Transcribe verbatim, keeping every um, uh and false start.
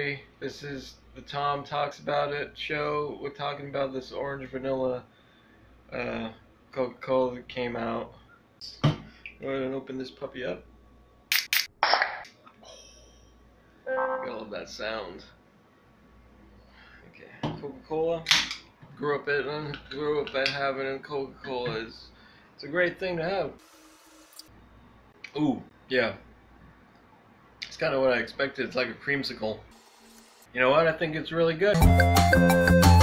everybody. This is the Tom Talks About It show. We're talking about this orange vanilla uh, Coca-Cola that came out. Go ahead and open this puppy up. I love that sound. Okay, Coca-Cola. Grew up at grew up at having a Coca-Cola. It's, it's a great thing to have. Ooh, yeah. It's kind of what I expected. It's like a creamsicle. You know what? I think it's really good.